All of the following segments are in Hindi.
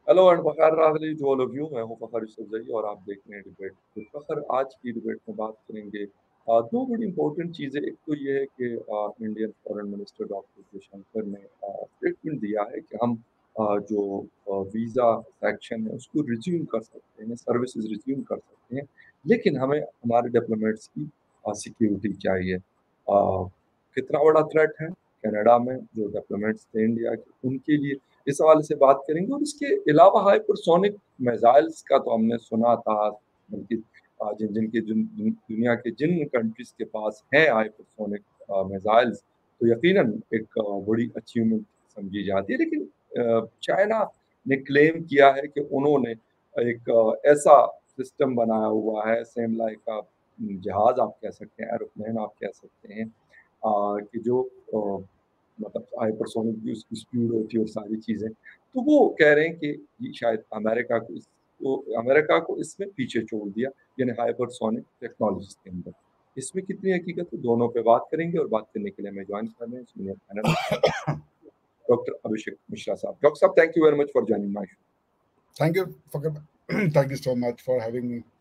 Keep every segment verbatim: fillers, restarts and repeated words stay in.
हेलो एंड फ़ख़र रागली टू ऑल ऑफ यू। मैं हूँ फ़ख़र यूसुफ़ज़ई और आप देख रहे हैं डिबेट विद फ़ख़र। आज की डिबेट में बात करेंगे अ, दो बड़ी इम्पोर्टेंट चीज़ें। एक तो ये है कि अ, Indian foreign minister doctor Jaishankar ने अ, स्टेटमेंट दिया है कि हम अ, जो अ, वीज़ा सेक्शन है उसको रिज़्यूम कर सकते हैं, सर्विसेज़ रिज़्यूम कर सकते हैं, लेकिन हमें हमारे डिप्लोमेट्स की अ, सिक्योरिटी चाहिए। अ, कितना बड़ा थ्रेट है कनाडा में जो डिप्लोमेट्स थे इंडिया के, उनके लिए इस हवाले से बात करेंगे। और इसके अलावा हाइपरसोनिक मिसाइल्स का तो हमने सुना था, बल्कि अ, जिन जिनके जिन दुन दुनिया के जिन कंट्रीज़ के पास है हाइपरसोनिक अ, मिसाइल्स, तो यकीनन एक अ, बड़ी अचीवमेंट समझी जाती है। लेकिन अ, चाइना ने क्लेम किया है कि उन्होंने एक अ, ऐसा सिस्टम बनाया हुआ है, सेम लाइक अ, जहाज़ आप कह सकते हैं, एरोप्लेन आप कह सकते हैं, अ, कि जो अ, मतलब हाइपरसोनिक की उसकी स्पीड होती है और सारी चीज़ें। तो वो कह रहे हैं कि ये शायद अमेरिका को इसको अमेरिका को इसमें पीछे छोड़ दिया, यानी हाइपरसोनिक टेक्नोलॉजीज़ के अंदर। इसमें कितनी हकीकत है, दोनों पे बात करेंगे। और बात करने के लिए हमें जॉइन कर रहे हैं senior panelist doctor Abhishek Mishra साहब। डॉक्टर साहब, thank you very much for joining my show. Thank you for thank you so much for having me.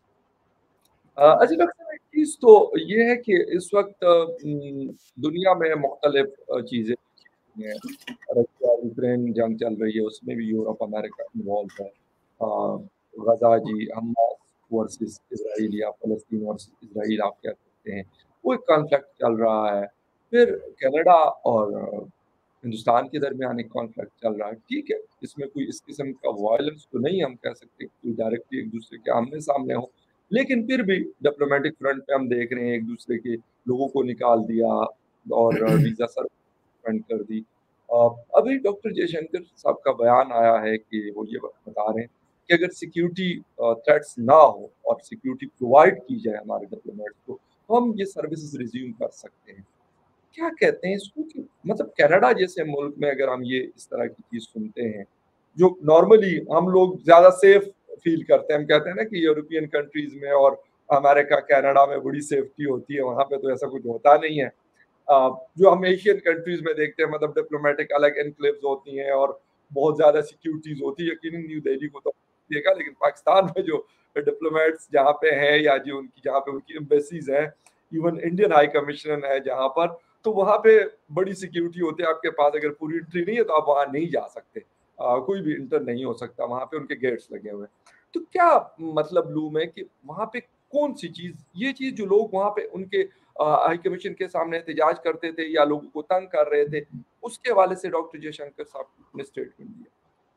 अ, अच्छा डॉक्टर साहब, एक चीज़ तो ये है कि इस वक़्त उम, दुनिया में मुख्तलिफ अ, चीज़ें हैं। रशिया यूक्रेन जंग चल रही है, उसमें भी यूरोप, अमेरिका इन्वॉल्व है। अ, गज़ा जी, हमास वर्सेस इज़राइल या फ़लस्तीन वर्सेस इज़राइल आप कह सकते हैं, वो एक कॉन्फ्लिक्ट चल रहा है। फिर कनाडा और अ, हिंदुस्तान के दरमियान एक कॉन्फ्लिक्ट चल रहा है। ठीक है, इसमें कोई इस किस्म का वायलेंस तो नहीं हम कह सकते कि डायरेक्टली एक-दूसरे के आमने-सामने हो, लेकिन फिर भी डिप्लोमैटिक फ्रंट पे हम देख रहे हैं एक-दूसरे के लोगों को निकाल दिया और वीज़ा सस्पेंड कर दी। अ, अभी डॉक्टर जयशंकर साहब का बयान आया है कि वो ये ब बता रहे हैं कि अगर सिक्योरिटी अ, थ्रेट्स ना हो और सिक्योरिटी प्रोवाइड की जाए हमारे डिप्लोमेट्स को, तो हम ये सर्विसेज़ रिज़्यूम कर सकते हैं। क्या कहते हैं इसको कि मतलब कनाडा जैसे मुल्क में अगर हम ये इस तरह की चीज़ सुनते हैं, जो नॉर्मली हम लोग ज़्यादा सेफ फ़ील करते हैं। हम कहते हैं ना कि यूरोपियन कंट्रीज़ में और अमेरिका, कनाडा में बड़ी सेफ्टी होती है, वहाँ पे तो ऐसा कुछ होता नहीं है। अ, जो हम एशियन कंट्रीज़ में देखते हैं, मतलब डिप्लोमैटिक अलग एन्क्लेव्स होती हैं और बहुत ज़्यादा सिक्योरिटीज़ होती है। यकीनन न्यू दिल्ली को तो देखा, लेकिन पाकिस्तान में जो डिप्लोमैट्स जहाँ पे हैं या जो उनकी जहाँ पे उनकी एम्बेसीज़ हैं, इवन इंडियन हाई कमिशन है जहाँ पर, तो वहाँ पे बड़ी सिक्योरिटी होती है। आपके पास अगर पूरी एंट्री नहीं है तो आप वहाँ नहीं जा सकते। अ, कोई भी इंटर नहीं हो सकता, वहाँ पे उनके गेट्स लगे हुए हैं। तो क्या मतलब लूँ मैं कि वहाँ पे कौन-सी चीज़, ये चीज़ जो लोग वहाँ पे उनके अ, हाई कमीशन के सामने एहतजाज करते थे या लोगों को तंग कर रहे थे, उसके हवाले से डॉक्टर जयशंकर साहब ने स्टेटमेंट दिया।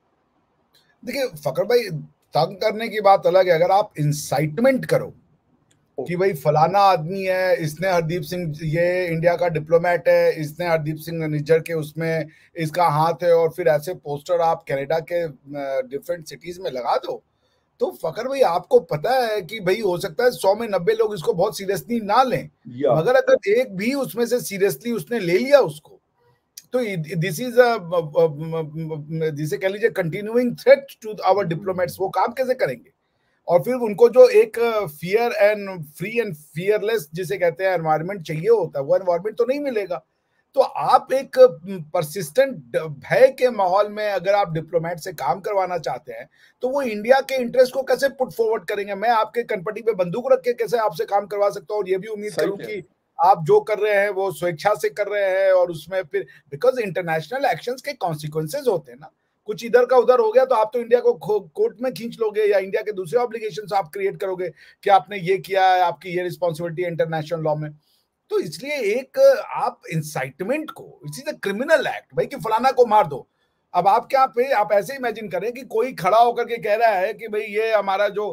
देखिए फ़खर भाई, तंग करने की बात अलग है, अगर आप इंसाइटमेंट करो कि ओके। भाई फलाना आदमी है, इसने हरदीप सिंह, ये इंडिया का डिप्लोमेट है, इसने हरदीप सिंह निज्जर के उसमें इसका हाथ है, और फिर ऐसे पोस्टर आप कनाडा के डिफरेंट सिटीज में लगा दो, तो फ़खर भाई आपको पता है कि भाई हो सकता है सौ में नब्बे लोग इसको बहुत सीरियसली ना लें, या मगर अगर एक भी उसमें से सीरियसली उसने ले लिया उसको, तो दिस इज जिसे कह लीजिए continuing threat to our diplomats. वो काम कैसे करेंगे? और फिर उनको जो एक fear and free and fearless जिसे कहते हैं एनवायरनमेंट चाहिए होता है, वो एनवायरनमेंट तो नहीं मिलेगा। तो आप एक परसिस्टेंट भय के माहौल में अगर आप डिप्लोमेट से काम करवाना चाहते हैं, तो वो इंडिया के इंटरेस्ट को कैसे पुट फॉरवर्ड करेंगे? मैं आपके कनपटी पे बंदूक रख के कैसे आपसे काम करवा सकता हूँ और ये भी उम्मीद सही करूं कह रहे कि हैं। आप जो कर रहे हैं वो स्वेच्छा से कर रहे हैं, और उसमें फिर बिकॉज इंटरनेशनल एक्शंस के कॉन्सिक्वेंसेज होते हैं ना, कुछ इधर का उधर हो गया तो आप तो इंडिया को कोर्ट में खींच लोगे, या इंडिया के दूसरे ऑब्लिगेशंस आप क्रिएट करोगे कि आपने ये किया है, आपकी ये रिस्पॉन्सिबिलिटी है इंटरनेशनल लॉ में। तो इसलिए एक आप इंसाइटमेंट को, it is a criminal act भाई, कि फलाना को मार दो। अब आप क्या पे आप ऐसे इमेजिन करें कि कोई खड़ा होकर के कह रहा है कि भाई ये हमारा जो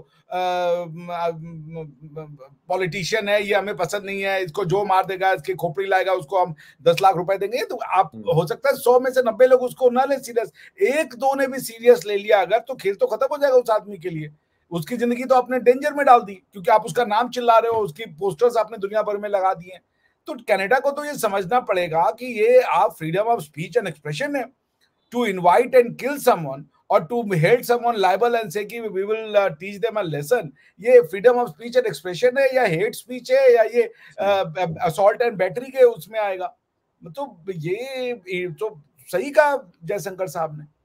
पॉलिटिशियन है ये हमें पसंद नहीं है, इसको जो मार देगा, इसकी खोपड़ी लाएगा, उसको हम दस लाख रुपए देंगे। तो आप हुँ, हो सकता है सौ में से नब्बे लोग उसको ना ले सीरियस, एक दो ने भी सीरियस ले लिया अगर, तो खेल तो खत्म हो जाएगा उस आदमी के लिए। उसकी जिंदगी तो आपने डेंजर में डाल दी, क्योंकि आप उसका नाम चिल्ला रहे हो, उसकी पोस्टर्स आपने दुनिया भर में लगा दिए। तो कनाडा को तो ये समझना पड़ेगा कि ये आप freedom of speech and expression है, to invite and kill someone और to held someone liable and say कि we will teach them a lesson, ये freedom of speech and expression है या हेट स्पीच है, या ये सही। असॉल्ट एंड बैटरी के उसमें आएगा? तो ये, ये तो सही कहा जयशंकर साहब ने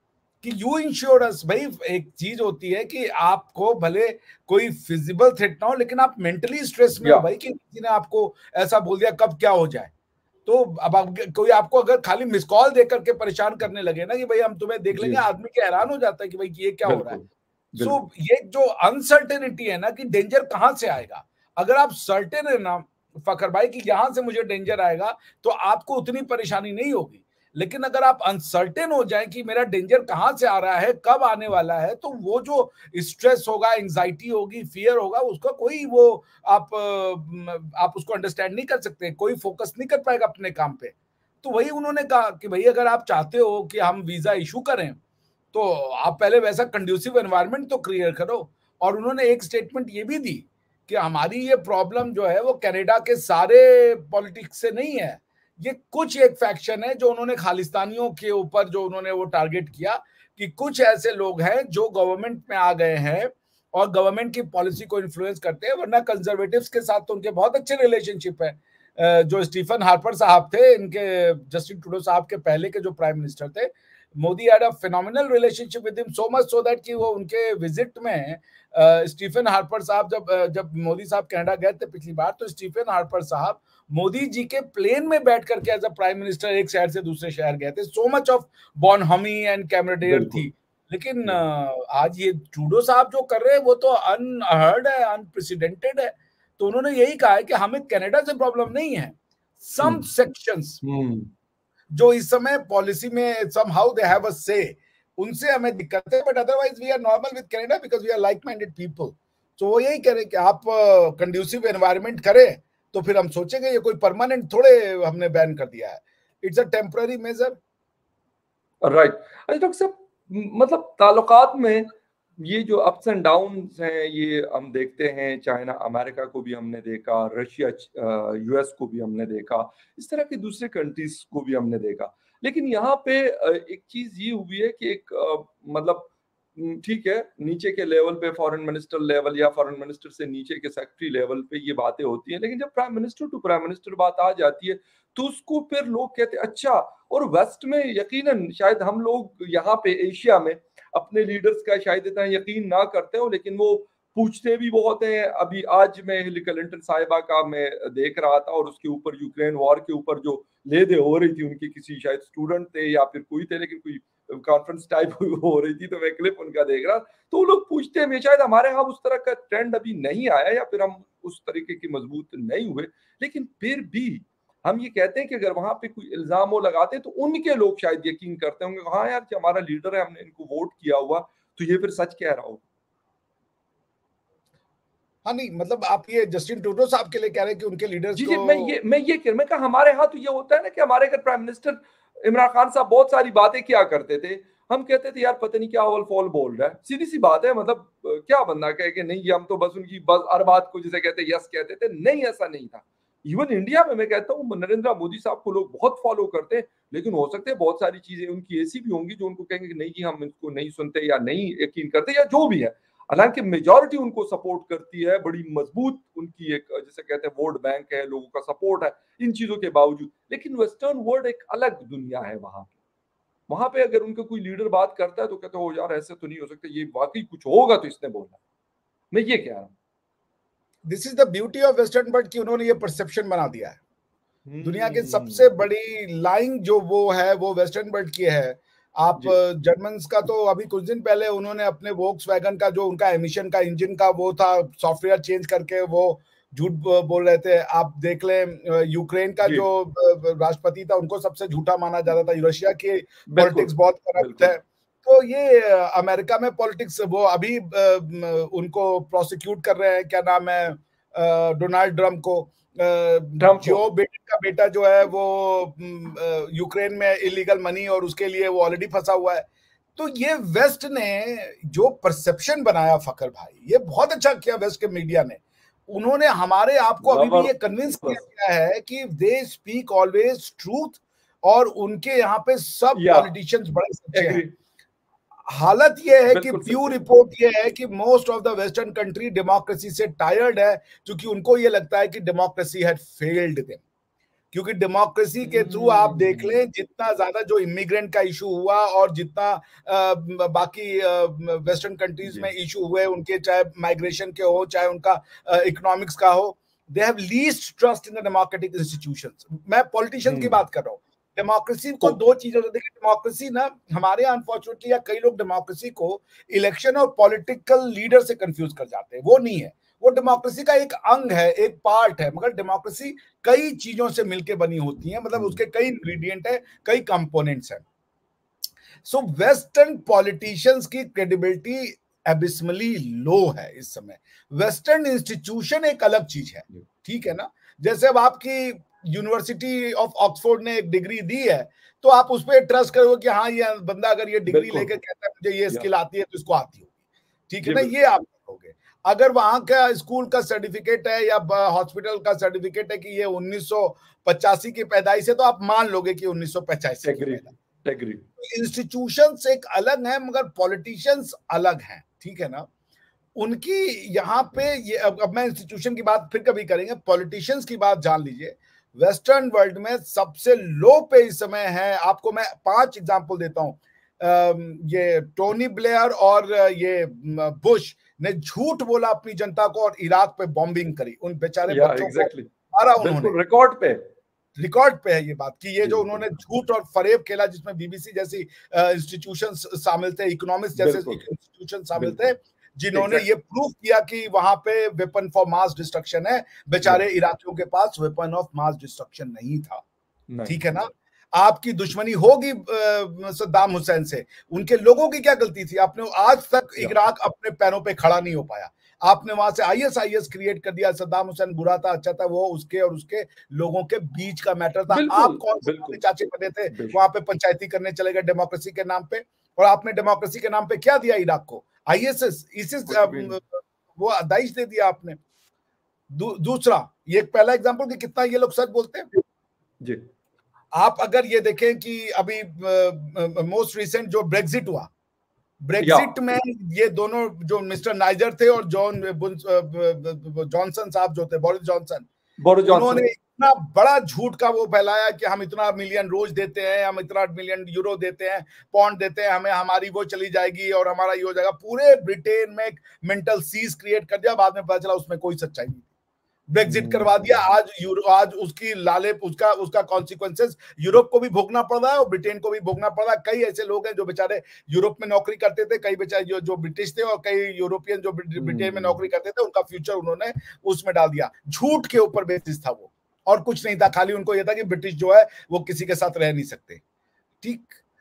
कि यू इंश्योरेंस। भाई एक चीज होती है कि आपको भले कोई फिजिबल थ्रेट ना हो, लेकिन आप मेंटली स्ट्रेस में हो भाई, कि किसी ने आपको ऐसा बोल दिया कब क्या हो जाए। तो अब आप, कोई आपको अगर खाली मिस कॉल दे करके परेशान करने लगे ना कि भाई हम तुम्हें देख लेंगे, आदमी के हैरान हो जाता है कि भाई ये क्या हो रहा है। सो so, ये जो अनसर्टेनिटी है ना कि डेंजर कहां से आएगा, अगर आप सर्टेन है ना फखर भाई कि यहां से मुझे डेंजर आएगा, तो आपको उतनी परेशानी नहीं होगी। लेकिन अगर आप अनसर्टेन हो जाए कि मेरा डेंजर कहां से आ रहा है, कब आने वाला है, तो वो जो स्ट्रेस होगा, एंजाइटी होगी, फियर होगा, उसका कोई वो आप आप उसको अंडरस्टैंड नहीं कर सकते, कोई फोकस नहीं कर पाएगा अपने काम पे। तो वही उन्होंने कहा कि भाई अगर आप चाहते हो कि हम वीजा इशू करें, तो आप पहले वैसा कंड्यूसिव एनवायरनमेंट तो क्रिएट करो। और उन्होंने एक स्टेटमेंट ये भी दी कि हमारी ये प्रॉब्लम जो है वो कनाडा के सारे पॉलिटिक्स से नहीं है, ये कुछ एक फैक्शन है जो उन्होंने खालिस्तानियों के ऊपर जो उन्होंने वो टारगेट किया कि कुछ ऐसे लोग हैं जो गवर्नमेंट में आ गए हैं और गवर्नमेंट की पॉलिसी को इन्फ्लुएंस करते हैं, वरना कंजर्वेटिव्स के साथ तो उनके बहुत अच्छे रिलेशनशिप है। जो स्टीफन हार्पर साहब थे, इनके जस्टिन ट्रूडो साहब के पहले के जो प्राइम मिनिस्टर थे, Modi had a phenomenal relationship with him, so much so that कि वो उनके विजिट में स्टीफन हार्पर साहब जब जब मोदी साहब कनाडा गए थे पिछली बार, तो स्टीफन हार्पर साहब मोदी जी के प्लेन में बैठ करके एज अ प्राइम मिनिस्टर एक शहर से दूसरे शहर गए थे। So much of bonhomie and camaraderie थी। लेकिन आज ये ट्रूडो साहब जो कर रहे हैं वो तो अनहर्ड है, अनप्रेसिडेंटेड है। तो उन्होंने यही कहा है कि हमें कनाडा से प्रॉब्लम नहीं है, सम सेक्शंस जो इस समय पॉलिसी में somehow they have a say, उनसे हमें दिक्कत है, but otherwise we are normal with Canada because we are like minded people. तो वो यही कह रहे कि आप कंड्यूसिव एनवायरनमेंट करें तो फिर हम सोचेंगे, ये कोई परमानेंट थोड़े हमने बैन कर दिया है, it's a temporary measure. Right. अच्छा डॉक्टर साहब, मतलब ताल्लुकात में ये जो अप्स एंड डाउन्स हैं ये हम देखते हैं, चाइना अमेरिका को भी हमने देखा, रशिया यूएस को भी हमने देखा, इस तरह की दूसरे कंट्रीज को भी हमने देखा। लेकिन यहाँ पे एक चीज ये हुई है कि एक मतलब ठीक है, नीचे के लेवल पे फॉरेन मिनिस्टर लेवल या फॉरेन मिनिस्टर से नीचे के सेक्रेटरी लेवल पे ये बातें होती हैं, लेकिन जब prime minister to prime minister बात आ जाती है तो उसको फिर लोग कहते हैं अच्छा। और वेस्ट में यकीनन शायद हम लोग यहाँ पे एशिया में अपने लीडर्स का शायद इतना यकीन ना करते हो, लेकिन वो पूछते भी बहुत हैं। अभी आज मैं हिलरी क्लिंटन साहिबा का मैं देख रहा था और उसके ऊपर यूक्रेन वॉर के ऊपर जो ले दे हो रही थी, उनकी किसी शायद स्टूडेंट थे या फिर कोई थे, लेकिन कोई कॉन्फ्रेंस टाइप हो रही थी, तो मैं क्लिप उनका देख रहा। तो वो लोग पूछते हैं, शायद हमारे यहाँ उस तरह का ट्रेंड अभी नहीं आया या फिर हम उस तरीके की मजबूत नहीं हुए, लेकिन फिर भी हम ये कहते हैं कि अगर वहां पे कोई इल्जाम वो लगाते हैं तो उनके लोग शायद यकीन करते होंगे, हाँ यार जो हमारा लीडर है, हमने इनको वोट किया हुआ, तो ये फिर सच कह रहा होगा। हाँ नहीं, मतलब आप ये जस्टिन ट्रूडो साहब के लिए कह रहे हैं कि उनके लीडर्स जी को... जी मैं ये मैं ये कह मैं कहा हमारे यहाँ तो ये होता है ना कि हमारे अगर प्राइम मिनिस्टर इमरान खान साहब बहुत सारी बातें क्या करते थे, हम कहते थे यार पता नहीं क्या हवल फॉल बोल रहा है, सीधी सी बात है। मतलब क्या बंदा कहे कि नहीं हम तो बस उनकी बस हर बात को जिसे कहते यस कहते थे, नहीं ऐसा नहीं था। इवन इंडिया में मैं कहता हूँ नरेंद्र मोदी साहब को लोग बहुत फॉलो करते हैं, लेकिन हो सकते हैं बहुत सारी चीजें उनकी ऐसी भी होंगी जो उनको कहेंगे कि नहीं जी हम इसको नहीं सुनते या नहीं यकीन करते या जो भी है। हालांकि मेजॉरिटी उनको सपोर्ट करती है, बड़ी मजबूत उनकी एक जिसे कहते हैं वोट बैंक है, लोगों का सपोर्ट है इन चीजों के बावजूद। लेकिन वेस्टर्न वर्ल्ड एक अलग दुनिया है वहां पे। वहां पे अगर उनका कोई लीडर बात करता है तो कहते हो यार ऐसे तो नहीं हो सकता, ये वाकई कुछ होगा तो इसने बोला। मैं ये कह रहा हूँ this is the beauty of western world कि उन्होंने ये परसेप्शन बना दिया है। दुनिया के सबसे बड़ी लाइन जो वो है वो वेस्टर्न वर्ल्ड की है। आप जर्मन्स का तो अभी कुछ दिन पहले उन्होंने अपने वोक्सवैगन का जो उनका एमिशन का इंजन का वो था, सॉफ्टवेयर चेंज करके वो झूठ बोल रहे थे। आप देख लें यूक्रेन का जो राष्ट्रपति था उनको सबसे झूठा माना जाता था। रशिया की पॉलिटिक्स बहुत करप्ट है। तो ये अमेरिका में पॉलिटिक्स वो अभी उनको प्रोसिक्यूट कर रहे हैं, क्या नाम है, डोनाल्ड ट्रम्प को। जो बिडेन का बेटा जो है वो यूक्रेन में इलीगल मनी और उसके लिए वो ऑलरेडी फंसा हुआ है। तो ये वेस्ट ने जो परसेप्शन बनाया फकर भाई, ये बहुत अच्छा किया वेस्ट के मीडिया ने। उन्होंने हमारे आप को अभी भी ये कन्विंस किया है कि दे स्पीक ऑलवेज ट्रूथ और उनके यहाँ पे सब पॉलिटिशियंस बड़े सच्चे हैं। हालत यह है कि प्यू रिपोर्ट यह है कि most of the western country democracy से टायर्ड है, क्योंकि उनको यह लगता है कि डेमोक्रेसी हैड फेल्ड देम, क्योंकि डेमोक्रेसी के थ्रू आप देख लें, जितना ज्यादा जो इमिग्रेंट का इशू हुआ और जितना आ, बाकी वेस्टर्न कंट्रीज में इशू हुए उनके, चाहे माइग्रेशन के हो चाहे उनका इकोनॉमिक्स का हो, they have least trust in the democratic institutions. मैं पॉलिटिशियंस की बात कर रहा हूँ। डेमोक्रेसी को दो चीजों से देखिए, डेमोक्रेसी ना हमारे अनफॉर्चुनेटली या कई लोग डेमोक्रेसी को इलेक्शन और पॉलिटिकल लीडर से कंफ्यूज कर जाते हैं। वो नहीं है, वो डेमोक्रेसी का एक अंग है, एक पार्ट है, मगर डेमोक्रेसी कई चीजों से मिलकर बनी होती है, मतलब उसके कई इंग्रेडिएंट है, कई कंपोनेंट्स हैं। सो वेस्टर्न पॉलिटिशियंस की क्रेडिबिलिटी एबिसमली लो है इस समय। वेस्टर्न इंस्टीट्यूशन एक अलग चीज है, ठीक है ना। जैसे अब आपकी यूनिवर्सिटी ऑफ ऑक्सफोर्ड ने एक डिग्री दी है, तो आप उस पर ट्रस्ट करोगे कि हाँ ये बंदा अगर ये डिग्री लेकर कहता है मुझे ये स्किल आती है तो इसको आती होगी, ठीक है ना, ये आप करोगे। अगर वहां का स्कूल का सर्टिफिकेट है या हॉस्पिटल का सर्टिफिकेट है कि ये उन्नीस सौ पचासी की पैदाइश है, तो आप मान लोगे कि उन्नीस सौ पचासी की पैदाइश। इंस्टीट्यूशंस एक अलग है मगर पॉलिटिशियंस अलग हैं, ठीक है ना। उनकी यहाँ पे ये, अब, अब मैं इंस्टीट्यूशन की बात फिर कभी करेंगे, पॉलिटिशियंस की बात जान लीजिए। वेस्टर्न वर्ल्ड में सबसे लो पे इस समय है, आपको मैं पांच एग्जांपल देता हूं। ये टोनी ब्लेयर और ये बुश ने झूठ बोला अपनी जनता को और इराक पे बॉम्बिंग करी, उन बेचारे बच्चों exactly. को मारा उन्होंने। रिकॉर्ड पे रिकॉर्ड पे है ये बात कि ये जो उन्होंने झूठ और फरेब खेला, जिसमें बीबीसी जैसी इंस्टीट्यूशन शामिल थे, इकोनॉमिक्स जैसे इंस्टीट्यूशन शामिल थे, जिन्होंने ये प्रूव किया कि वहां पे वेपन फॉर मास डिस्ट्रक्शन है। बेचारे इराकियों के पास वेपन ऑफ मास डिस्ट्रक्शन नहीं था, ठीक है ना। आपकी दुश्मनी होगी सद्दाम हुसैन से, उनके लोगों की क्या गलती थी? आपने आज तक इराक अपने पैरों पे खड़ा नहीं हो पाया। आपने वहां से आईएस आईएस क्रिएट कर दिया। सद्दाम हुसैन बुरा था अच्छा था, वो उसके और उसके लोगों के बीच का मैटर था। आप कौन से चाचे बने थे वहां पे पंचायती करने चले गए डेमोक्रेसी के नाम पे, और आपने डेमोक्रेसी के नाम पे क्या दिया इराक को? आईएसएस इसिस वो दाइश दे दिया आपने। दू, दूसरा, ये पहला एग्जांपल कि कितना ये लोग सच बोलते हैं जी। आप अगर ये देखें कि अभी मोस्ट रिसेंट जो ब्रेक्सिट हुआ, ब्रेक्सिट में ये दोनों जो मिस्टर नाइजर थे और जॉन जॉनसन साहब जो थे, बोरिस जॉनसन, उन्होंने इतना बड़ा झूठ का वो फैलाया कि हम इतना मिलियन रोज देते हैं, हम इतना मिलियन यूरो देते हैं, पाउंड देते हैं, हमें हमारी वो चली जाएगी और हमारा ये हो जाएगा। पूरे ब्रिटेन में एक मेंटल सीज क्रिएट कर दिया। बाद में पता चला उसमें कोई सच्चाई नहीं, ब्रेक्सिट करवा दिया। आज यूरो आज उसकी लाले उसका उसका कॉन्सिक्वेंसेस यूरोप को भी भोगना पड़ रहा है और ब्रिटेन को भी भोगना पड़ रहा है। कई ऐसे लोग हैं जो बेचारे यूरोप में नौकरी करते थे, कई बेचारे जो जो ब्रिटिश थे और कई यूरोपियन जो ब्रिटेन में नौकरी करते थे, उनका फ्यूचर उन्होंने उसमें डाल दिया। झूठ के ऊपर बेसिस था वो, और कुछ नहीं था। खाली उनको यह था कि ब्रिटिश जो है वो किसी के साथ रह नहीं सकते, ठीक।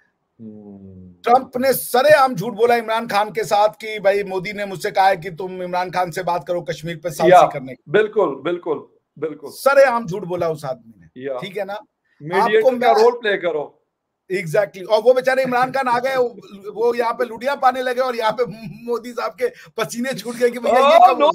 ट्रंप ने सरेआम झूठ बोला इमरान खान के साथ कि भाई मोदी ने मुझसे कहा है कि तुम इमरान खान से बात करो कश्मीर पे सालिसी करने की। बिल्कुल बिल्कुल बिल्कुल सरेआम झूठ बोला उस आदमी ने, ठीक है ना। मीडिएटर का रोल प्ले करो। Exactly exactly. और वो बेचारे इमरान खान आ गए, वो यहाँ पे लुटियां पाने लगे और यहाँ पे मोदी साहब के पसीने छूट गए कि भैया ये कब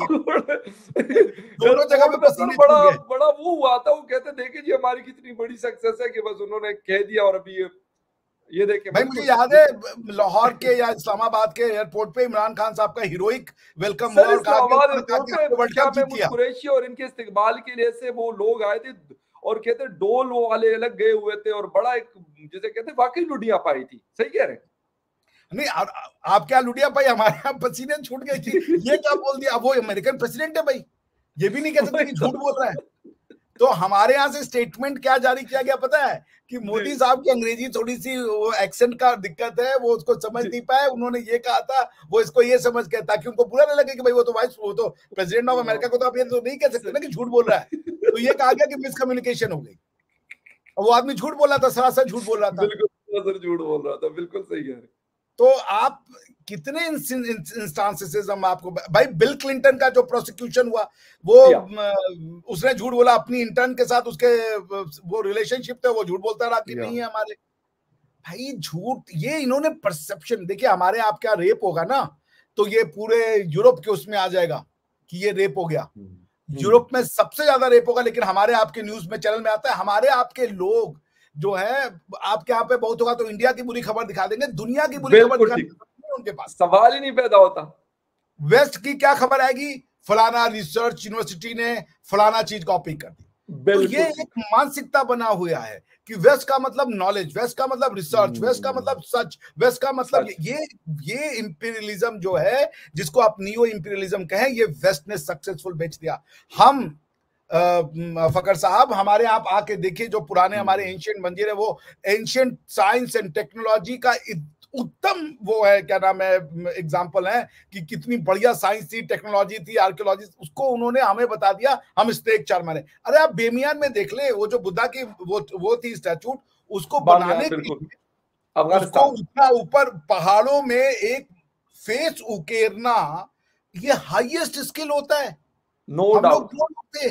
दोनों जगह पे पसीने छूट गए। बड़ा वो हुआ था, वो कहते देखिए जी हमारी कितनी बड़ी सक्सेस है कि बस उन्होंने कह दिया और अभी ये ये देखिए। भाई मुझे याद है लाहौर के या इस्लामाबाद के एयरपोर्ट पे इमरान खान साहब का हीरोइक वेलकम हुआ और कहा कि वर्ल्ड कप जीत लिया। कुरैशी और इनके इस्तिकबाल के लिए से वो लोग आए थे और कहते डोल वाले अलग गए हुए थे और बड़ा एक जैसे कहते वाकई लुटियां पाई थी। सही कह रहे हैं। नहीं आ, आप क्या लुटिया पाई, हमारे यहाँ पसीने छूट गए थी। ये क्या बोल दिया? अब वो अमेरिकन प्रेसिडेंट है भाई, ये भी नहीं कह सकते कि झूठ बोल रहा है। तो हमारे यहाँ से स्टेटमेंट क्या जारी किया गया पता है कि मोदी साहब की अंग्रेजी थोड़ी सी वो एक्सेंट का दिक्कत है, वो उसको समझ नहीं पाए। उन्होंने ये कहा था, वो इसको ये समझ के, ताकि उनको बुरा न लगे कि भाई वो तो वाइस वो तो प्रेसिडेंट ऑफ अमेरिका को तो आप ये तो नहीं कह सकते ना कि झूठ बोल रहा है। तो ये कहा गया कि मिसकम्युनिकेशन हो गई और वो आदमी झूठ बोल रहा था, सरासर झूठ बोल रहा था। बिल्कुल सरासर झूठ बोल रहा था, बिल्कुल सही कह रहे। तो आप कितने इंस्टांसेस हम आपको, भाई बिल क्लिंटन का जो प्रोसिक्यूशन हुआ, वो उसने झूठ बोला अपनी इंटर्न के साथ, उसके वो रिलेशनशिप थे, वो झूठ बोलता रहा कि नहीं है हमारे। भाई झूठ, ये इन्होंने परसेप्शन, देखिए हमारे आप क्या रेप होगा ना तो ये पूरे यूरोप के उसमें आ जाएगा कि ये रेप हो गया। यूरोप में सबसे ज्यादा रेप होगा, लेकिन हमारे आपके न्यूज में चैनल में आता है। हमारे आपके लोग जो है, आपके यहाँ पे बहुत होगा तो इंडिया की बुरी खबर दिखा देंगे, दुनिया की बुरी खबर दिखा देंगे, उनके पास सवाल ही नहीं पैदा होता। वेस्ट की क्या खबर आएगी? फलाना रिसर्च यूनिवर्सिटी ने फलाना चीज कॉपी कर दी, तो ये एक मानसिकता बना हुआ है कि वेस्ट का मतलब नॉलेज, वेस्ट का मतलब रिसर्च, वेस्ट का मतलब सच, वेस्ट का मतलब ये ये इंपीरियलिज्म जो है, जिसको आप नियो इंपीरियलिज्म कहें, ये वेस्ट ने सक्सेसफुल बेच दिया। हम फकर साहब, हमारे आप आके देखिए, जो पुराने हमारे एंशिएंट मंदिर है, वो एंशिएंट साइंस एंड टेक्नोलॉजी का उत्तम वो है, क्या नाम है, एग्जाम्पल है कि कितनी बढ़िया साइंस थी, टेक्नोलॉजी थी, आर्कियोलॉजी, उसको उन्होंने हमें बता दिया, हम इस पे एक चार माने। अरे आप बेमियान में देख ले, वो जो बुद्धा की वो वो थी स्टैचू, उसको बनाने के लिए उसको उतना ऊपर पहाड़ों में एक फेस उकेरना, ये हाईएस्ट स्किल होता है। नो हम लोग डाउट क्यों होते,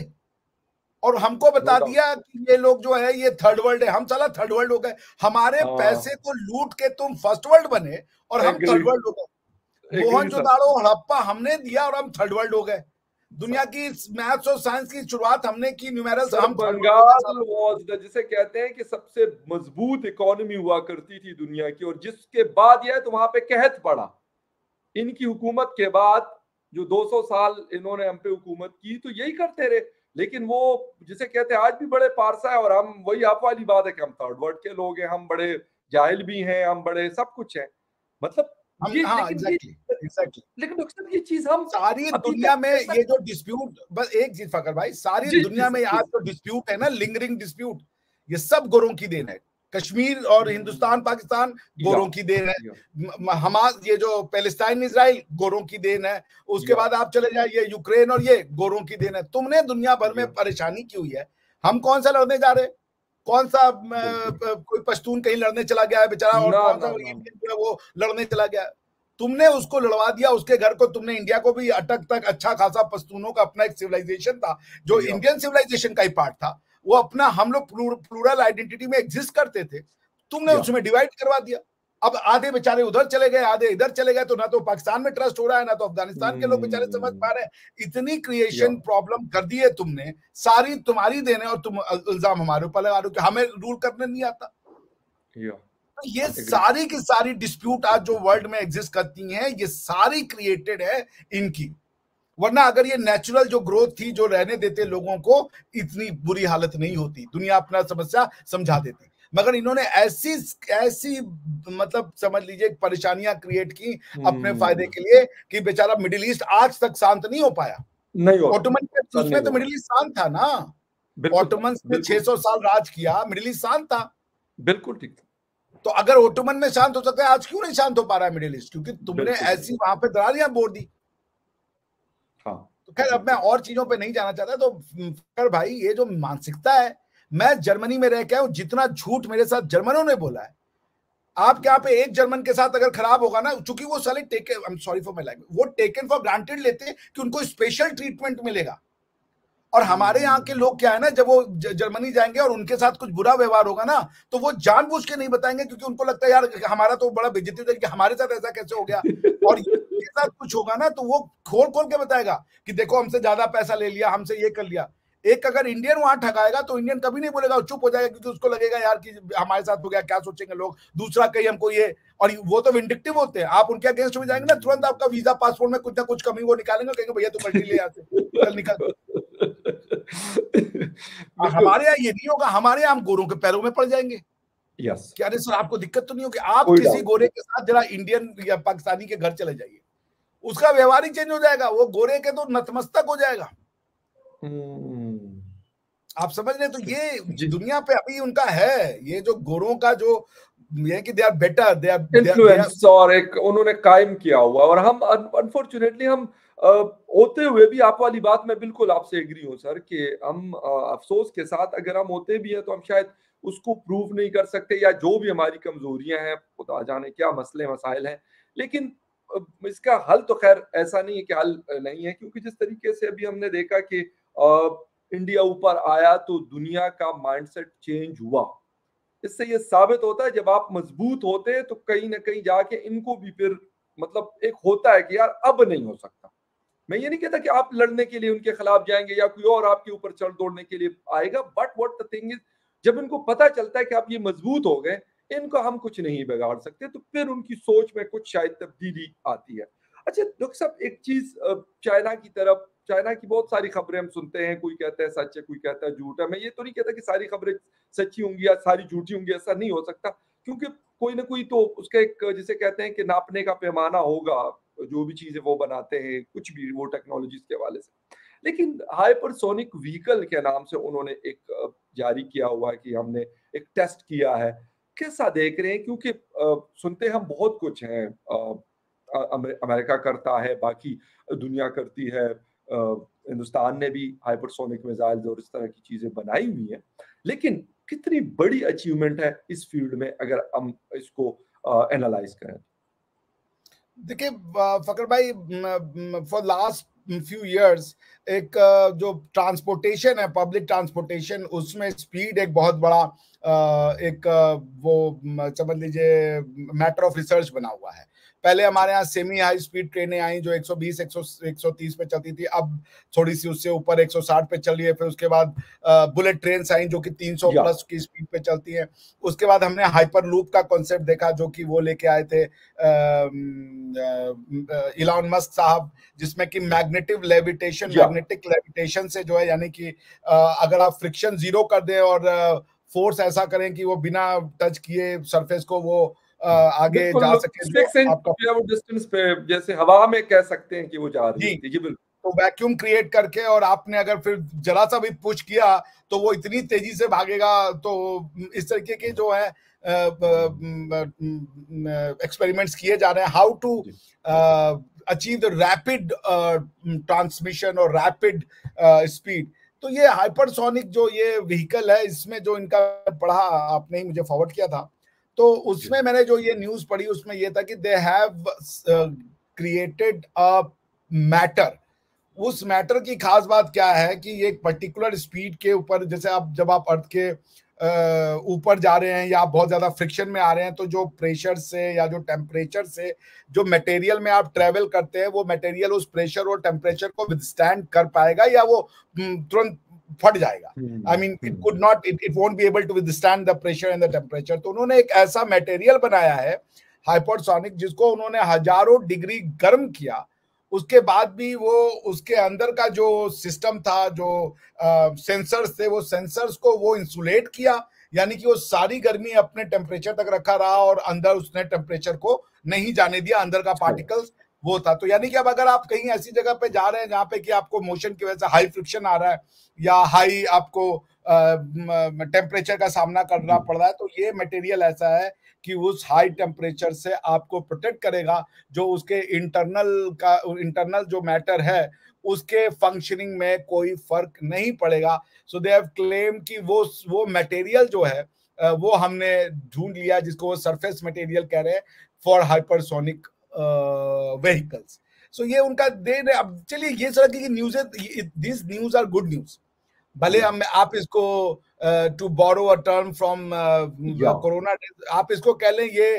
और हमको बता दिया कि ये लोग जो है ये थर्ड वर्ल्ड है। हम साला थर्ड वर्ल्ड हो गए, हमारे पैसे को लूट के तुम फर्स्ट वर्ल्ड बने और हम थर्ड वर्ल्ड हो गए। मोहनजोदाड़ो, हड़प्पा हमने दिया और हम थर्ड वर्ल्ड हो गए। दुनिया की मैथ्स और साइंस की शुरुआत हमने की, न्यूमेरल्स हम बंगाल वाज द, जिसे कहते हैं कि सबसे मजबूत इकोनॉमी हुआ करती थी दुनिया की, और जिसके बाद यह तो वहां पे कहत पड़ा इनकी हुकूमत के बाद, जो दो सौ साल इन्होंने हम पे हुकूमत की, तो यही करते रहे। लेकिन वो जिसे कहते हैं आज भी बड़े पारसा है, और हम वही आप वाली बात है कि हम थर्ड वर्ल्ड के लोग हैं, हम बड़े जाहिल भी हैं, हम बड़े सब कुछ हैं, मतलब हम, ये, हाँ, लेकिन exactly, ये exactly. लेकिन डॉक्टर ये चीज हम सारी दुनिया में ये जो डिस्प्यूट, बस एक चीज फकर भाई, सारी जी, दुनिया में आज जो डिस्प्यूट है ना, लिंगरिंग डिस्प्यूट, ये सब गोरों की देन है। कश्मीर और हिंदुस्तान पाकिस्तान गोरों की देन है। हमास, ये जो पैलेस्टाइन इजराइल, गोरों की देन है। उसके बाद आप चले जाइए यूक्रेन, और ये गोरों की देन है। तुमने दुनिया भर में परेशानी की हुई है, हम कौन सा लड़ने जा रहे, कौन सा कोई पश्तून कहीं लड़ने चला गया है बेचारा, और कौन सा इंडियन जो है वो लड़ने चला गया है। तुमने उसको लड़वा दिया, उसके घर को तुमने, इंडिया को भी अटक तक अच्छा खासा पश्तूनों का अपना एक सिविलाइजेशन था, जो इंडियन सिविलाइजेशन का ही पार्ट था, वो अपना, हम लोग प्लूरल आइडेंटिटी में एग्जिस्ट करते थे, तुमने उसमें डिवाइड करवा दिया। अब आधे बेचारे उधर चले गए, आधे इधर चले गए, तो ना तो पाकिस्तान में ट्रस्ट हो रहा है, ना तो अफगानिस्तान के लोग बेचारे समझ पा रहे हैं। इतनी क्रिएशन प्रॉब्लम कर दी है तुमने, सारी तुम्हारी देन है, और तुम इल्जाम हमारे ऊपर लगा रहे हो कि हमें रूल करने नहीं आता। तो ये सारी की सारी डिस्प्यूट आज जो वर्ल्ड में एग्जिस्ट करती हैं, ये सारी क्रिएटेड है इनकी। वरना अगर ये नेचुरल जो ग्रोथ थी, जो रहने देते लोगों को, इतनी बुरी हालत नहीं होती, दुनिया अपना समस्या समझा देती। मगर इन्होंने ऐसी ऐसी मतलब समझ लीजिए परेशानियां क्रिएट की अपने फायदे के लिए, कि बेचारा मिडिल ईस्ट आज तक शांत नहीं हो पाया। नहीं हो, ऑटोमन के उसमें तो मिडिल ईस्ट शांत था ना, ऑटोमन ने छह सौ साल राज किया, मिडिल ईस्ट शांत था। बिल्कुल ठीक था। तो अगर ओटोमन में शांत हो सकता है, आज क्यों नहीं शांत हो पा रहा है मिडिल ईस्ट? क्योंकि तुमने ऐसी वहां पे दरारियां बोल दी। हाँ। तो खैर, अब मैं और चीजों पे नहीं जाना चाहता। तो खैर भाई, ये जो मानसिकता है, मैं जर्मनी में रह के आऊं, जितना झूठ मेरे साथ जर्मनों ने बोला है, आपके यहाँ पे एक जर्मन के साथ अगर खराब होगा ना, चूंकि वो साले take I am sorry for my language, वो टेकन फॉर ग्रांटेड लेते हैं कि उनको स्पेशल ट्रीटमेंट मिलेगा। और हमारे यहाँ के लोग क्या है ना, जब वो जर्मनी जाएंगे और उनके साथ कुछ बुरा व्यवहार होगा ना, तो वो जानबूझ के नहीं बताएंगे, क्योंकि उनको लगता है यार हमारा तो बड़ा बेइज्जती हो जाएगी, हमारे साथ ऐसा कैसे हो गया। और इनके साथ कुछ होगा ना, तो वो खोल खोल के बताएगा कि देखो हमसे ज्यादा पैसा ले लिया, हमसे ये कर लिया। एक अगर इंडियन वहां ठगाएगा तो इंडियन कभी नहीं बोलेगा, चुप हो जाएगा, क्योंकि उसको लगेगा यार कि हमारे साथ हो गया, क्या सोचेंगे लोग, दूसरा कहीं हमको ये। और वो तो विंडिक्टिव होते हैं, आप उनके अगेंस्ट में जाएंगे ना, तुरंत आपका वीजा पासपोर्ट में कुछ ना कुछ कमी वो निकालेंगे, कहेंगे भैया तू पलटी ले यहाँ से, चल निकल। हमारे यहाँ ये नहीं होगा, हमारे यहाँ हम गोरों के पैरों में पड़ जाएंगे। यस, क्या सर आपको दिक्कत तो नहीं होगी? आप किसी गोरे के साथ जरा इंडियन या पाकिस्तानी के घर चले जाइए, उसका व्यवहार ही चेंज हो जाएगा, वो गोरे के तो नतमस्तक हो जाएगा। आप समझ रहे? तो ये दुनिया पे अभी उनका है, ये जो गोरों का जो ये कि they are better, they are influence, और एक उन्होंने कायम किया हुआ। और हम अनफॉर्चुनेटली हम Uh, होते हुए भी, आप वाली बात मैं बिल्कुल आपसे एग्री हूँ सर, कि हम uh, अफसोस के साथ अगर हम होते भी हैं तो हम शायद उसको प्रूव नहीं कर सकते, या जो भी हमारी कमजोरियां हैं, खुदा जाने क्या मसले मसाइल हैं। लेकिन uh, इसका हल तो खैर ऐसा नहीं है कि हल नहीं है, क्योंकि जिस तरीके से अभी हमने देखा कि uh, इंडिया ऊपर आया तो दुनिया का माइंडसेट चेंज हुआ। इससे ये साबित होता है जब आप मजबूत होते हैं तो कहीं ना कहीं जाके इनको भी फिर मतलब एक होता है कि यार अब नहीं हो सकता। मैं ये नहीं कहता कि आप लड़ने के लिए उनके खिलाफ जाएंगे या कोई और आपके ऊपर चढ़ दौड़ने के लिए आएगा, but what the thing is, जब इनको पता चलता है कि आप ये मजबूत हो गए, इनको हम कुछ नहीं बिगाड़ सकते, तो फिर उनकी सोच में कुछ शायद तब्दीली आती है। अच्छा डॉक्टर साहब, एक चीज चाइना की तरफ चाइना की बहुत सारी खबरें हम सुनते हैं, कोई कहता है सच है, कोई कहता है झूठ है। मैं ये तो नहीं कहता कि सारी खबरें सच्ची होंगी या सारी झूठी होंगी, ऐसा नहीं हो सकता, क्योंकि कोई ना कोई तो उसका एक, जिसे कहते हैं कि नापने का पैमाना होगा, जो भी चीजें वो बनाते हैं, कुछ भी वो टेक्नोलॉजीज के हवाले से। लेकिन हाइपरसोनिक व्हीकल के नाम से उन्होंने एक अ, जारी किया हुआ है कि हमने एक टेस्ट किया है। कैसा देख रहे हैं? क्योंकि अ, सुनते हम बहुत कुछ हैं, अ, अ, अमे अमेरिका करता है, बाकी दुनिया करती है, अ, हिंदुस्तान ने भी हाइपरसोनिक मिसाइल्स और इस तरह की चीज़ें बनाई हुई हैं। लेकिन कितनी बड़ी अचीवमेंट है इस फील्ड में, अगर हम इसको अ, एनालाइज़ करें? देखिए अ, फ़खर भाई, फॉर लास्ट फ्यू इयर्स एक अ, जो ट्रांसपोर्टेशन है, पब्लिक ट्रांसपोर्टेशन, उसमें स्पीड एक बहुत बड़ा अ, एक अ, वो म समझ लीजिए मैटर ऑफ रिसर्च बना हुआ है। पहले हमारे यहाँ सेमी हाई स्पीड ट्रेनें आई जो एक सौ बीस, एक सौ एक सौ तीस पे चलती थी, अब थोड़ी-सी उससे ऊपर एक सौ साठ पे चल रही है। फिर उसके बाद अ, बुलेट ट्रेन्स आई जो कि तीन सौ या प्लस की स्पीड पे चलती हैं। उसके बाद हमने हाइपर लूप का कॉन्सेप्ट देखा जो कि वो लेके आए थे इलॉन मस्क साहब, जिसमें कि मैग्नेटिक लेविटेशन या मैग्नेटिक लेविटेशन से जो है, यानी कि अ, अगर आप फ्रिक्शन जीरो कर दें और फोर्स ऐसा करें कि वो बिना टच किए सरफेस को वो अ, आगे जा बिल्कुल, सके, जो सिक्स इंच आपका जो है वो डिस्टेंस पे जैसे हवा में कह सकते हैं कि वो जा रही जी, होती है। जी, बिल्कुल। तो वैक्यूम क्रिएट करके, और आपने अगर फिर जरा सा भी पुश किया तो वो इतनी तेजी से भागेगा। तो इस तरीके के जो है एक्सपेरिमेंट्स किए जा रहे हैं, हाउ टू जी, अचीव द रैपिड ट्रांसमिशन और रैपिड स्पीड। तो ये हाइपरसोनिक जो ये व्हीकल है, इसमें जो इनका पढ़ा, आपने ही मुझे फॉरवर्ड किया था, तो जी। उसमें मैंने जो ये न्यूज पढ़ी उसमें ये था कि they have created a matter. उस मैटर की खास बात क्या है कि ये एक पर्टिकुलर स्पीड के ऊपर, जैसे आप जब आप अर्थ के ऊपर जा रहे हैं या आप बहुत ज्यादा फ्रिक्शन में आ रहे हैं, तो जो प्रेशर से या जो टेम्परेचर से जो मटेरियल में आप ट्रेवल करते हैं, वो मटेरियल उस प्रेशर और टेम्परेचर को विदस्टैंड कर पाएगा या वो तुरंत फट जाएगा। I hmm, mean it hmm. Could not it it won't be able to withstand the pressure and the temperature. तो उन्होंने एक ऐसा मटेरियल बनाया है हाइपरसोनिक, जिसको उन्होंने हजारों डिग्री गर्म किया, उसके बाद भी वो उसके अंदर का जो सिस्टम था, जो सेंसर्स थे, वो सेंसर्स को वो इंसुलेट किया, यानी कि वो सारी गर्मी अपने टेम्परेचर तक रखा रहा और अंदर उसने टेम्परेचर को नहीं जाने दिया, अंदर का अच्छा। पार्टिकल्स वो था। तो यानी कि अब अगर आप कहीं ऐसी जगह पे जा रहे हैं जहां पे कि आपको मोशन की वजह से हाई फ्रिक्शन आ रहा है या हाई आपको टेम्परेचर का सामना करना जी, पड़ रहा है, तो ये मटेरियल ऐसा है कि उस हाई टेम्परेचर से आपको प्रोटेक्ट करेगा, जो उसके इंटरनल का इंटरनल जो मैटर है उसके फंक्शनिंग में कोई फर्क नहीं पड़ेगा। सो दे हैव क्लेम कि वो वो मटेरियल जो है वो हमने ढूंढ लिया, जिसको वो सरफेस मटेरियल कह रहे हैं फॉर हाइपरसोनिक व्हीकल्स। सो ये उनका दे। अब चलिए, ये तरह की न्यूज है, this news are good news. भले या हम आप इसको to borrow a term from या कोरोना, आप इसको कह लें ये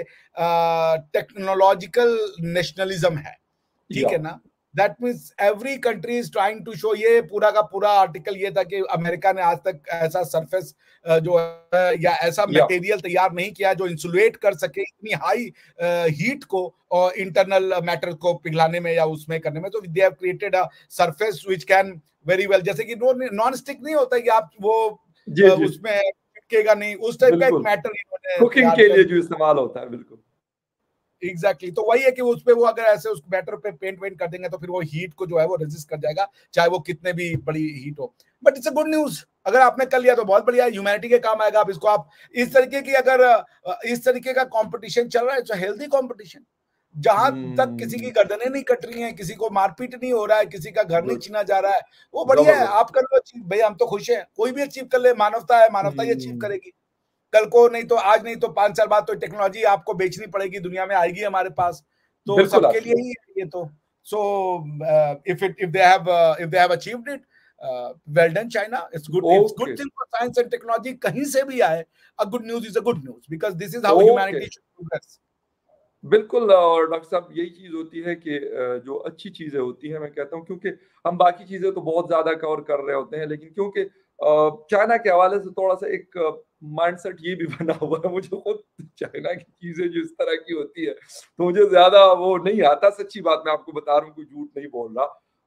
टेक्नोलॉजिकल नेशनलिज्म है, या ठीक है ना। That means every country is trying to show. ये पूरा का पूरा आर्टिकल ये था कि अमेरिका ने आज तक ऐसा सरफेस जो है या ऐसा या मटेरियल तैयार नहीं किया जो इंसुलेट कर सके इतनी हाई हीट को और इंटरनल मैटर को पिघलाने में या उसमें करने में। तो they have created a surface which can very well, जैसे कि नॉन स्टिक नहीं होता कि आप वो जी, जी, उसमें चिपकेगा नहीं, उस टाइप का एक बिल्कुल। मैटर इन्होंने कुकिंग तैयार के किया। लिए जो इस्तेमाल होता है, बिल्कुल। Exactly exactly. तो वही है कि उस पे वो अगर ऐसे उस बैटर पे पेंट वेंट कर देंगे तो फिर वो हीट को जो है वो रेजिस्ट कर जाएगा, चाहे वो कितने भी बड़ी हीट हो। But it's a good news, अगर आपने कर लिया तो बहुत बढ़िया, ह्यूमैनिटी के काम आएगा। आप इसको आप इस तरीके की अगर इस तरीके का कंपटीशन चल रहा है, इट्स हेल्दी कंपटीशन, जहां तक किसी की हुँ, गर्दनें नहीं कट रही हैं, किसी को मारपीट नहीं हो रहा है, किसी का घर नहीं गुड, छीना जा रहा है, वो बढ़िया है। ज़बरदस्त। आप कर लो अचीव, भाई हम तो खुश हैं, कोई भी अचीव कर ले, मानवता है, मानवता ही अचीव हुँ, करेगी। कल को नहीं तो आज नहीं तो पांच साल बाद तो टेक्नोलॉजी आपको बेचनी पड़ेगी, दुनिया में आएगी हमारे पास, तो बिल्कुल सबके आती लिए है। ही है ये तो। So if it if they have if they have achieved it, well done China. It's good, it's good okay, thing for science and technology, कहीं से भी आए a good news is a good news, because this is how okay. Humanity should progress. बिल्कुल, और डॉक्टर साहब यही चीज़ होती है कि अ, जो अच्छी चीज़ें होती हैं, मैं कहता हूँ, क्योंकि हम बाकी चीज़ें तो बहुत ज़्यादा कवर कर रहे होते हैं, लेकिन क्योंकि अ, चाइना के हवाले से थोड़ा-सा एक माइंडसेट ये भी बना हुआ है, मुझे खुद चाइना की चीज़ें जो इस तरह की होती है, तो मुझे ज़्यादा वो नहीं आता, सच्ची बात मैं आपको बता रहा हूँ, कोई झूठ नहीं बोल रहा।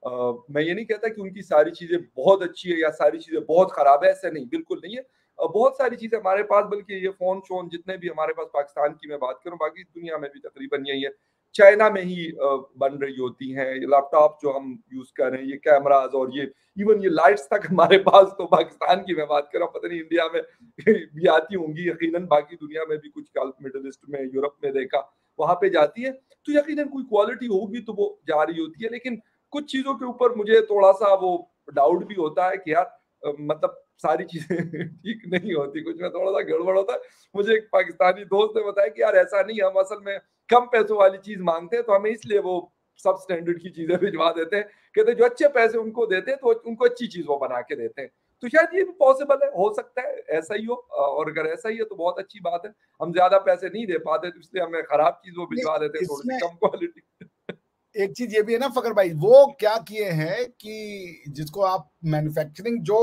uh, मैं ये नहीं कहता कि उनकी सारी चीजें बहुत अच्छी है या सारी चीजें बहुत खराब है, ऐसा नहीं, बिल्कुल नहीं है। uh, बहुत सारी चीजें हमारे पास, बल्कि ये फोन शोन जितने भी हमारे पास, पाकिस्तान की मैं बात करूं, बाकी दुनिया में भी तकरीबन यही है, चाइना में ही uh, बन रही होती हैं। ये लैपटॉप जो हम यूज कर रहे हैं, ये कैमराज और ये इवन ये लाइट्स तक हमारे पास तो पाकिस्तान की मैं बात कर रहा हूँ, पता नहीं इंडिया में भी आती होंगी यकीनन, बाकी दुनिया में भी कुछ गल्फ मिडल ईस्ट में, यूरोप में देखा, वहां पे जाती है, तो यकीनन कोई क्वालिटी होगी तो वो जा रही होती है। लेकिन कुछ चीजों के ऊपर मुझे थोड़ा सा वो डाउट भी होता है कि यार अ, मतलब सारी चीजें ठीक नहीं होती, कुछ में थोड़ा सा गड़बड़ होता है। मुझे एक पाकिस्तानी दोस्त ने बताया कि यार ऐसा नहीं, हम असल में कम पैसों वाली चीज मांगते हैं, तो हमें इसलिए वो सब स्टैंडर्ड की चीजें भिजवा देते हैं। कहते हैं जो अच्छे पैसे उनको देते हैं तो उनको अच्छी चीज वो बना के देते हैं। तो शायद ये भी पॉसिबल है, हो सकता है ऐसा ही हो, और अगर ऐसा ही है तो बहुत अच्छी बात है। हम ज्यादा पैसे नहीं दे पाते तो इसलिए हमें खराब चीज वो भिजवा देते हैं, थोड़ी सी इसमें कम क्वालिटी। एक चीज ये भी है ना फकर भाई, वो क्या किए हैं कि जिसको आप मैन्युफैक्चरिंग जो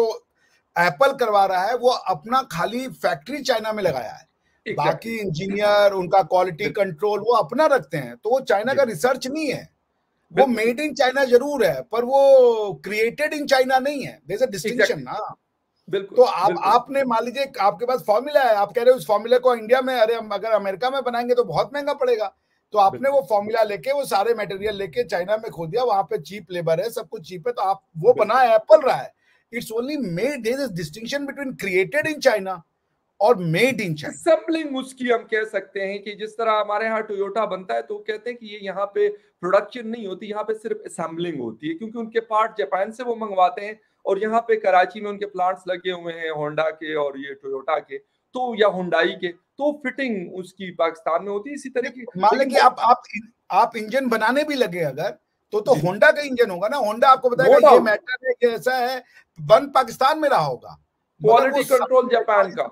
एप्पल करवा रहा है वो अपना खाली फैक्ट्री चाइना में लगाया है, बाकी इंजीनियर उनका क्वालिटी कंट्रोल वो अपना रखते हैं, तो वो चाइना का रिसर्च नहीं है, वो मेड इन चाइना जरूर है पर वो क्रिएटेड इन चाइना नहीं है। देयर इज अ डिस्टिंक्शन ना। बिल्कुल, तो आप बिल्कुल। आपने मान लीजिए आपके पास फॉर्मूला है, आप कह रहे हो उस फॉर्मूले को इंडिया में, अरे हम अगर अमेरिका में बनाएंगे तो बहुत महंगा पड़ेगा, तो आपने वो फॉर्मूला लेके वो सारे मटेरियल लेके चाइना में खो दिया, वहां पे चीप लेबर है, सब कुछ चीप है, तो आप वो बना एप्पल रहा है। It's only made, there is distinction between created in China और मेड इन चाइना। असेंबलिंग उसकी हम कह सकते हैं कि जिस तरह हमारे यहाँ टोयोटा बनता है तो कहते हैं कि ये यहाँ पे प्रोडक्शन नहीं होती, यहाँ पे सिर्फ असेंबलिंग होती है, क्योंकि उनके पार्ट जापान से वो मंगवाते हैं, और यहाँ पे कराची में उनके प्लांट्स लगे हुए हैं होंडा के और ये टोयोटा के, तो या हुंडई के, तो फिटिंग उसकी पाकिस्तान में होती है इसी तरह की। मान लें कि आप आप आप इंजन बनाने भी लगे अगर, तो तो होंडा का इंजन होगा ना, होंडा आपको बताएगा ये मैटर है, ये ऐसा है, बन पाकिस्तान में रहा होगा, क्वालिटी कंट्रोल जापान का।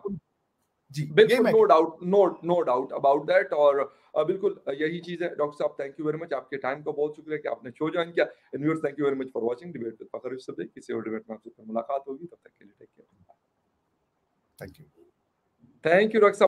जी बिल्कुल, no doubt, no no doubt about that. और बिल्कुल यही चीज है। डॉक्टर साहब थैंक यू वेरी मच, आपके टाइम का बहुत शुक्रिया कि आपने शो ज्वाइन किया। And viewers thank you very much for watching debate with Fakhar Yusuf. किसी और डिबेट में आपसे मुलाकात होगी, तब तक के लिए take care. Thank you. Thank you doctor साहब।